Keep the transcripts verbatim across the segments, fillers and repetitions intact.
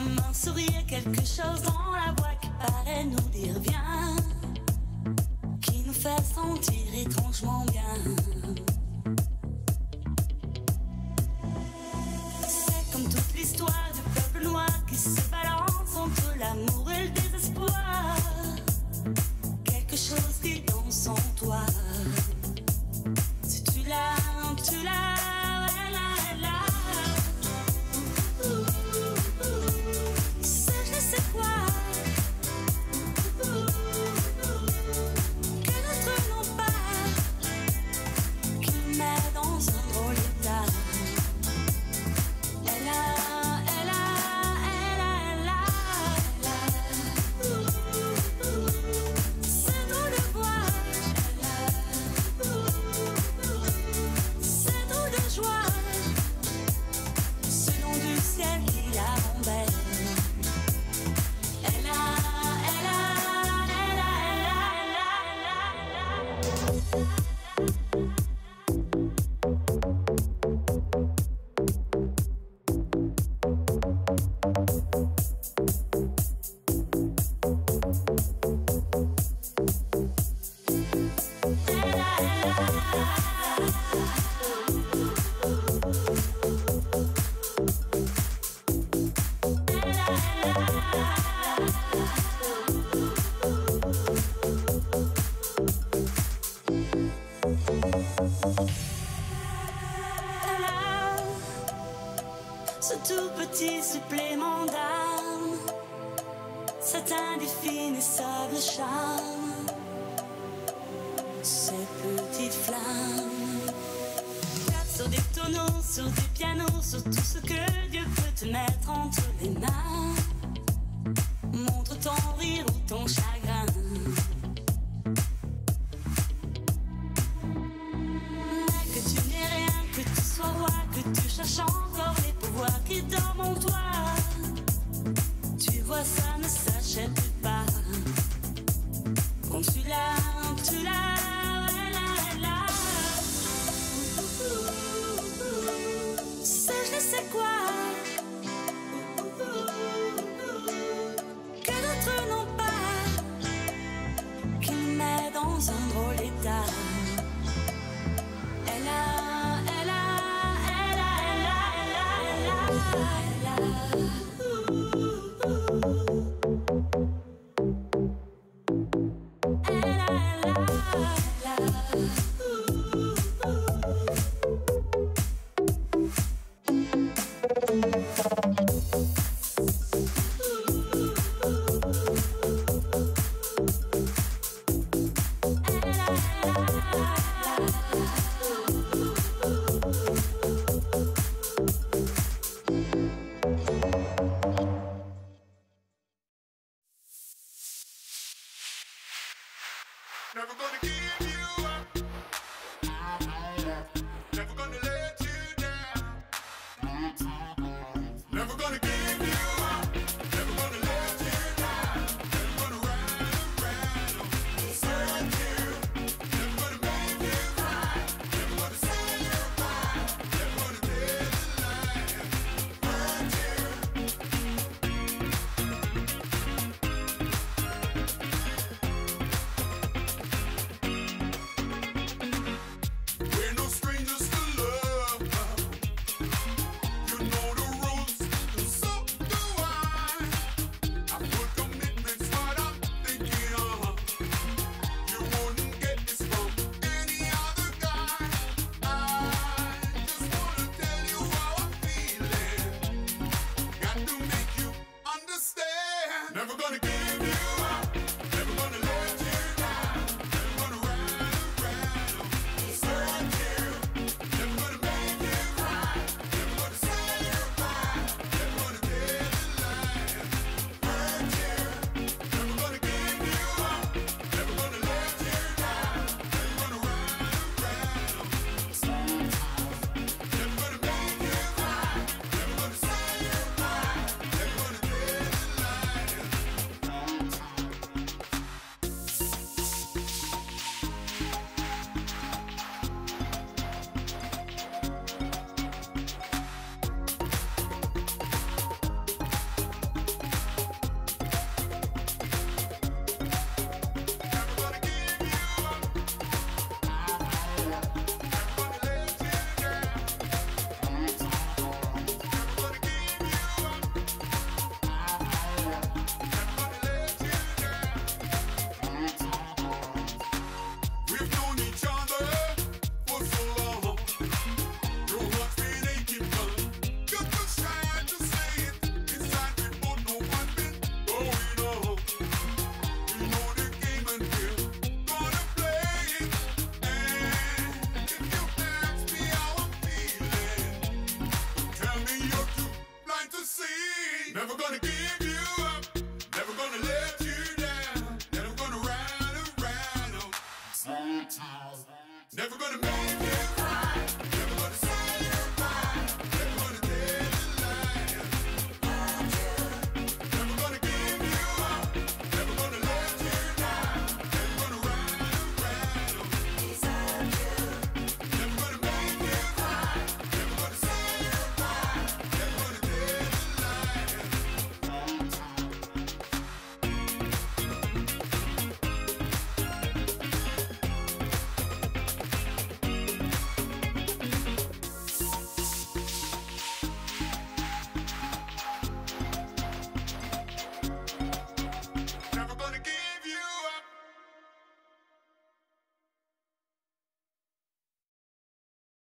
comme un sourire, quelque chose dans la voix qui paraît nous dire viens, qui nous fait sentir étrangement bien. C'est comme toute l'histoire du peuple noir qui se balance entre l'amour et le désespoir. Quelque chose qui danse en toi. Si tu l'as, tu l'as. supplément d'âme, cet indéfinissable charme, ces petites flammes. Tape sur des tonneaux, sur des pianos, sur tout ce que Dieu peut te mettre entre les mains. Montre ton rire ou ton chagrin. Mais que tu n'es rien, que tu sois roi, que tu cherches encore les pouvoirs qui dorment en toi. Tu vois, ça ne s'achète pas. Quand tu l'as, tu l'as. Je ne sais quoi que d'autres n'ont pas, qui me met dans un drôle d'état. Elle a, elle a, elle a, elle a, elle a, elle a, elle a.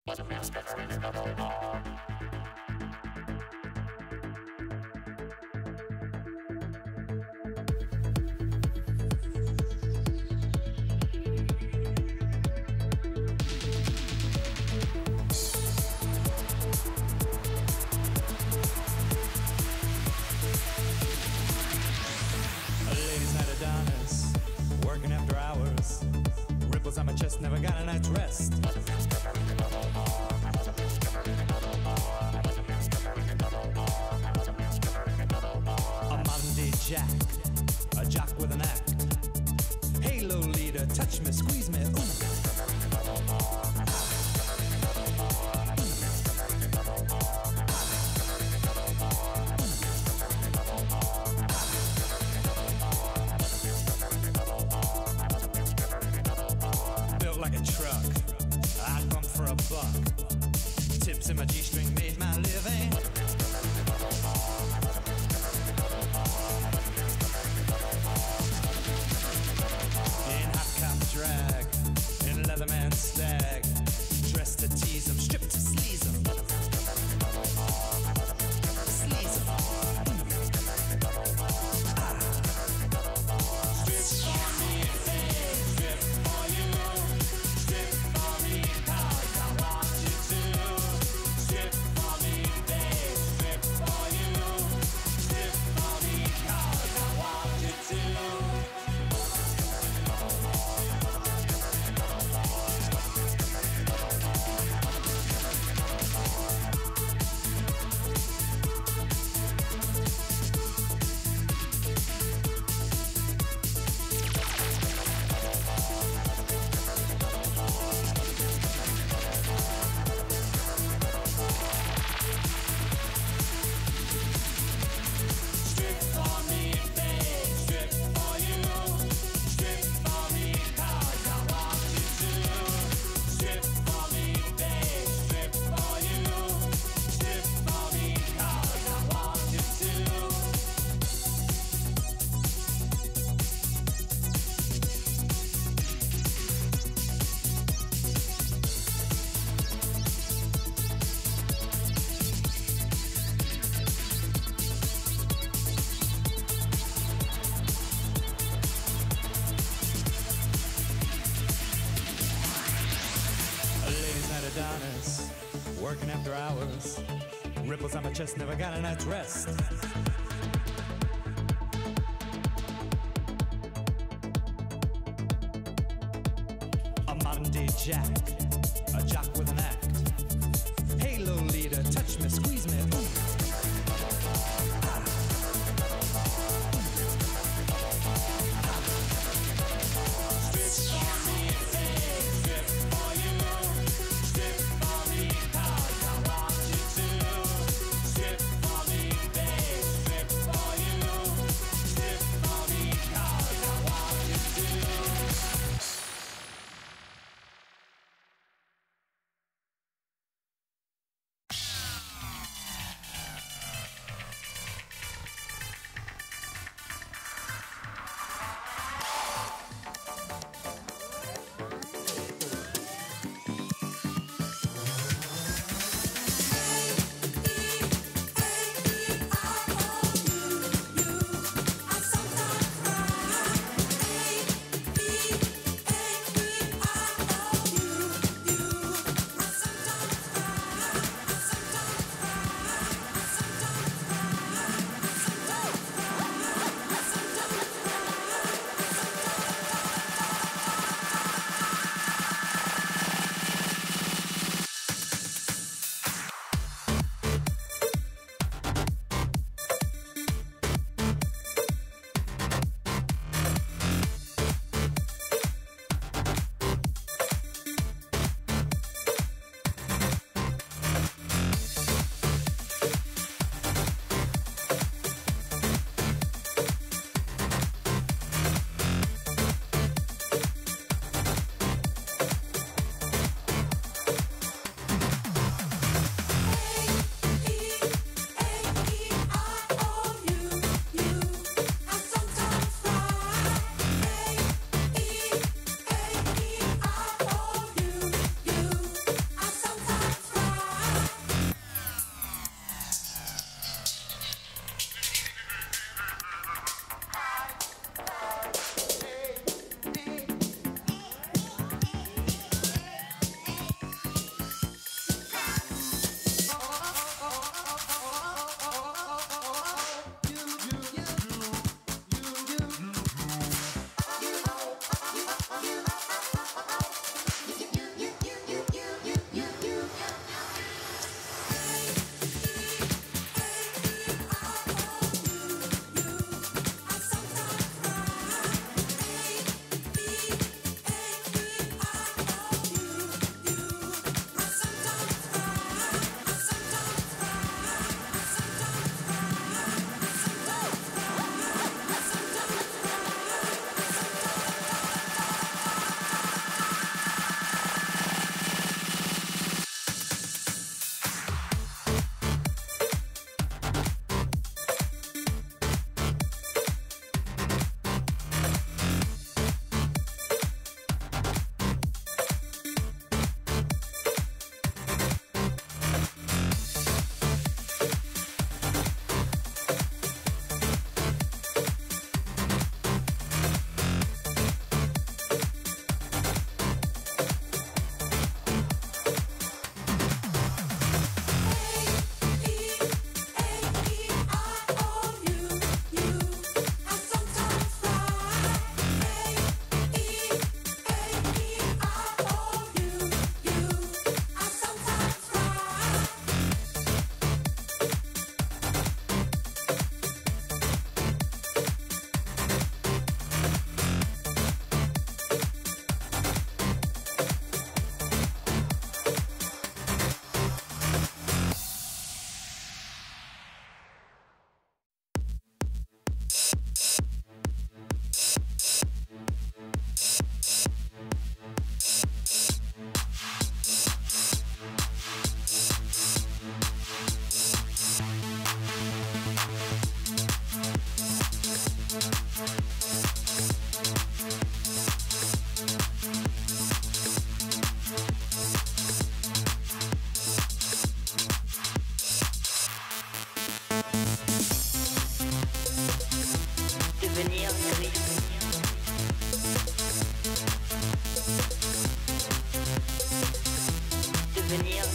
Never got a night's rest. A modern day jack, a jock with an act. Hey, Lolita, touch me, squeeze me, ooh. Like a truck, I bump for a buck. Tips in my G-string made my living. In hot cop drag, in Leatherman stag, dressed to tease 'em, stripped to sleaze 'em. Sleaze 'em. Ah. Strip for me, babe, strip for you. Strip for me, 'cause I want you to. Strip for me, babe, strip for you. Strip for me, 'cause I want you to. Strip for me, babe, strip for you. Strip for me, 'cause I want you to. Strip for me, babe, strip for you. Strip for me, 'cause I want you to. A ladies' night at Donna's, working after hours. Ripples on my chest, never got a night's rest. A modern day jack, a jock with an act. Hey, Lolita, touch me, squeeze me, ooh. Strip for me, babe, strip for you. Strip for me, 'cause I want you to. Strip for me, babe, strip for you. Strip for me, 'cause I want you to.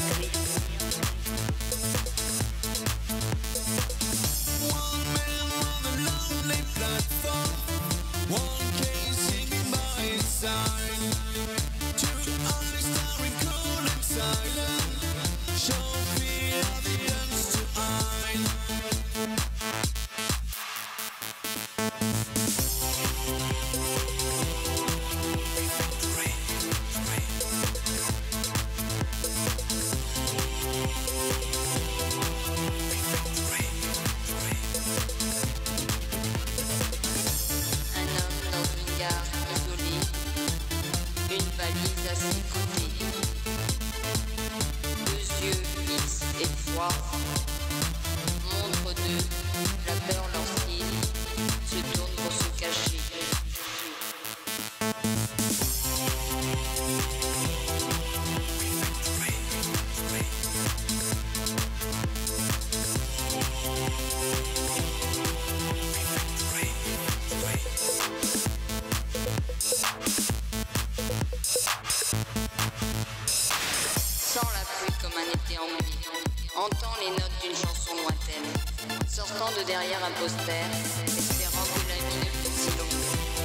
Entends les notes d'une chanson lointaine, sortant de derrière un poster, espérant que la vie ne fût si longue.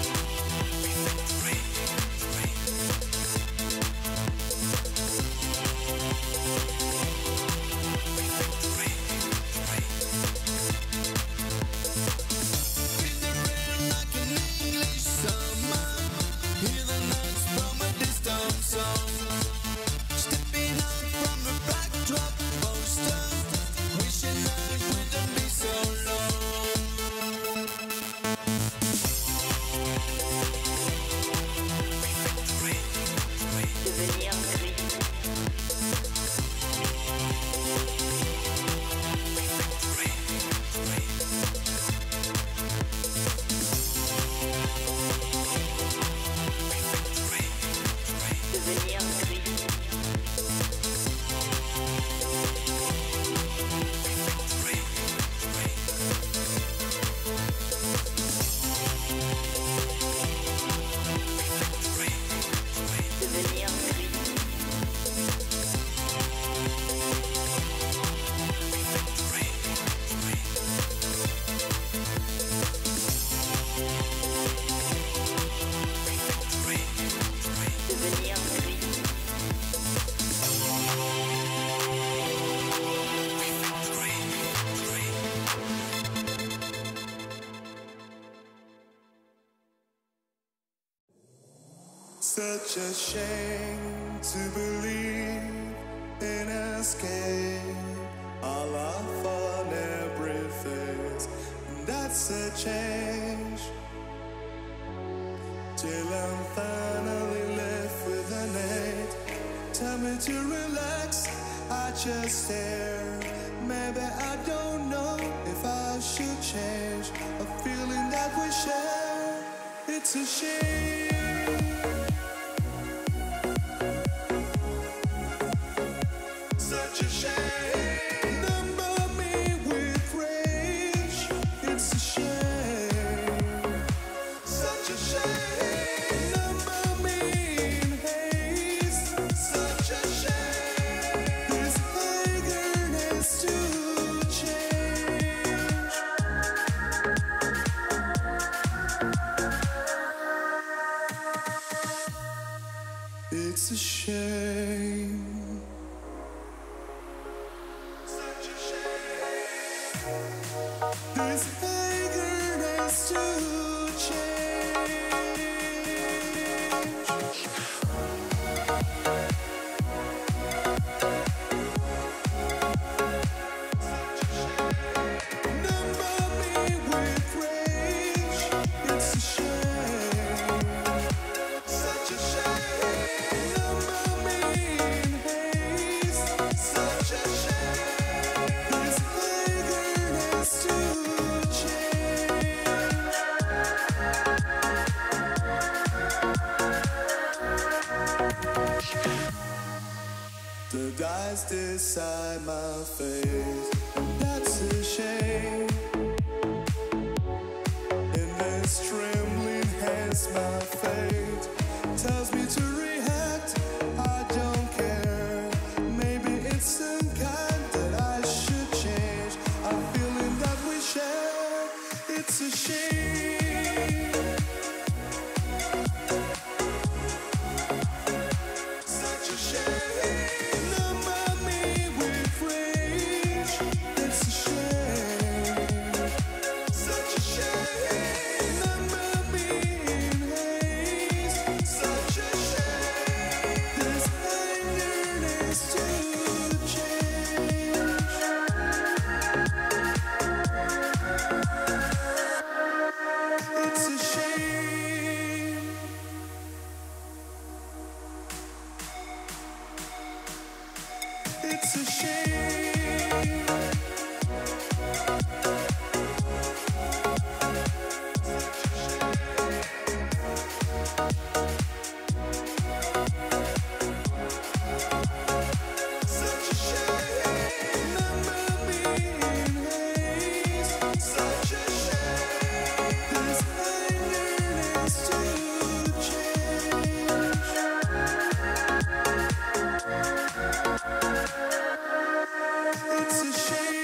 Such a shame to believe in escape, all our fun, everything. That's a change. Till I'm finally left with an eight. Tell me to relax, I just stare. Maybe I don't know if I should change a feeling that we share. It's a shame. Such a shame. Number me with rage. It's a shame. Such a shame. Number me in haste. Such a shame. This anger has to change. It's a shame. This anger has to change. Number me with rage. It's a shame. Such a shame. Number me in haste. Such a shame. This anger has to the dice decide my fate, and that's a shame. In this trembling hands, my fate tells me to react. I don't care. Maybe it's a shame.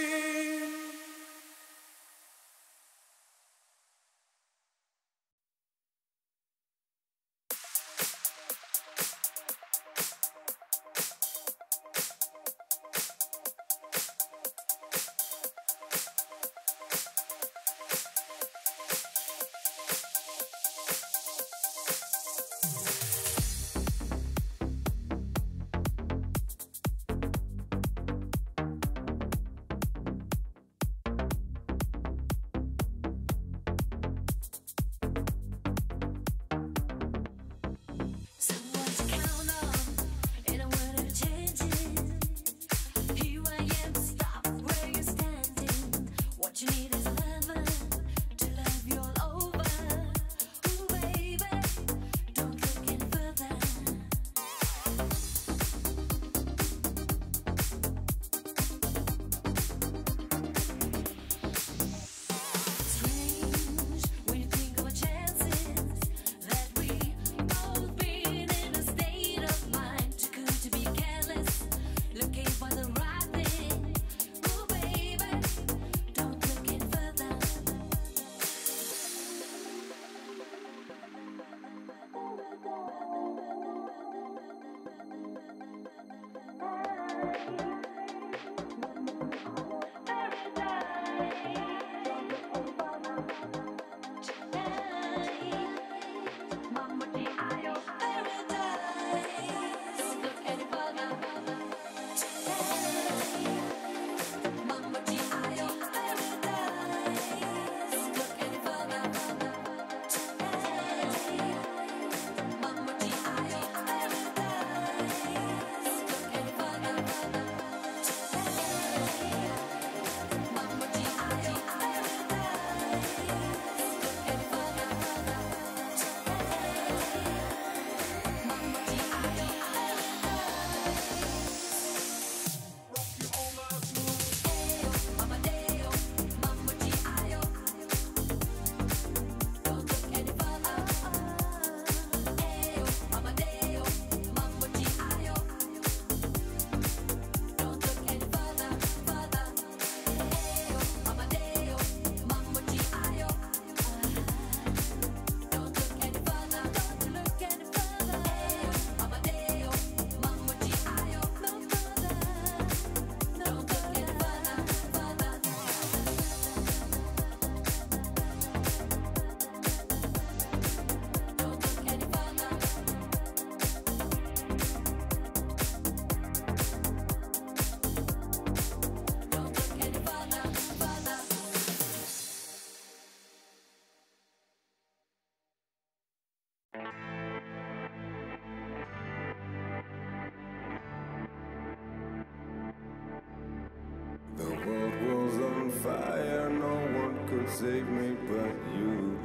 The world was on fire, no one could save me but you.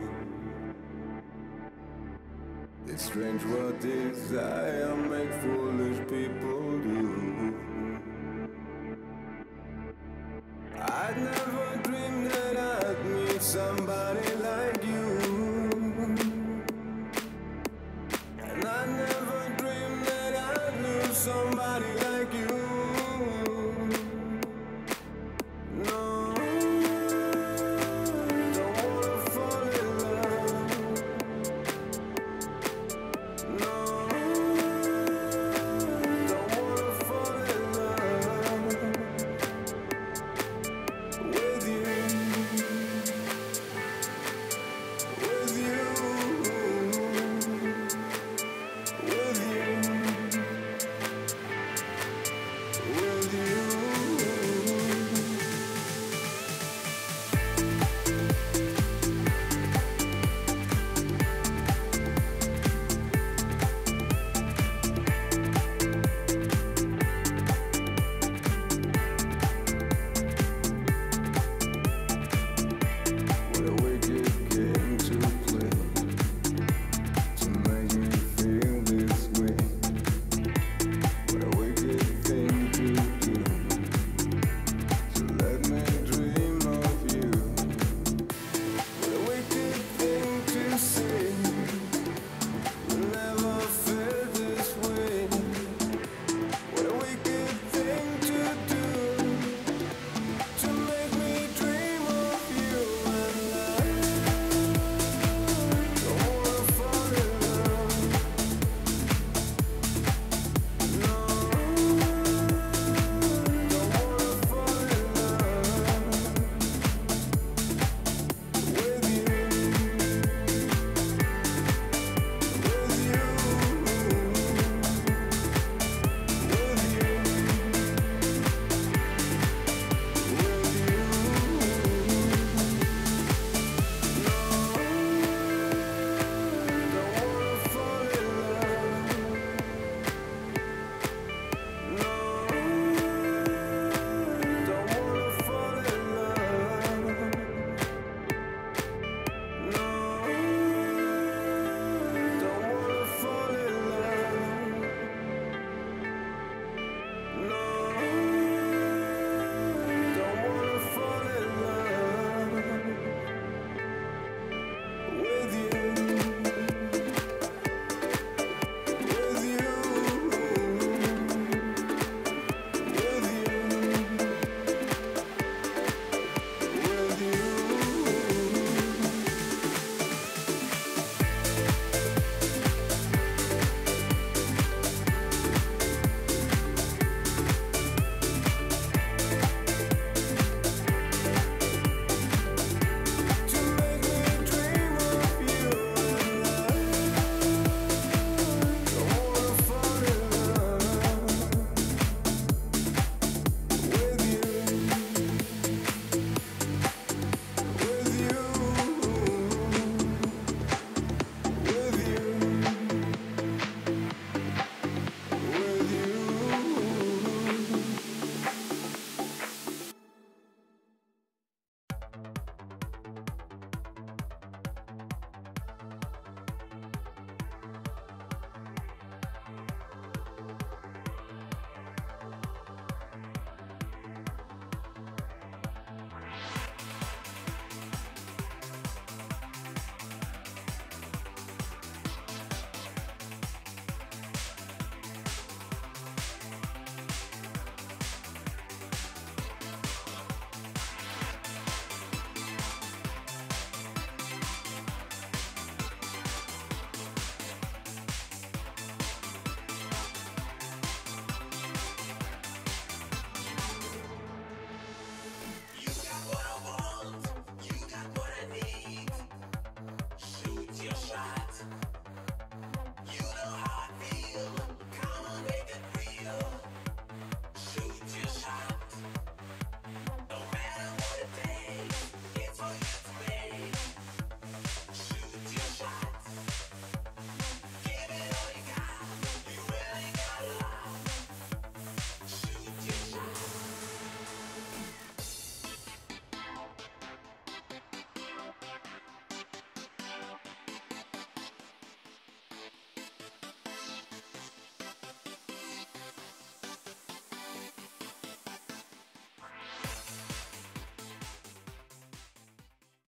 It's strange what desire make foolish people do. I'd never dreamed that I'd meet somebody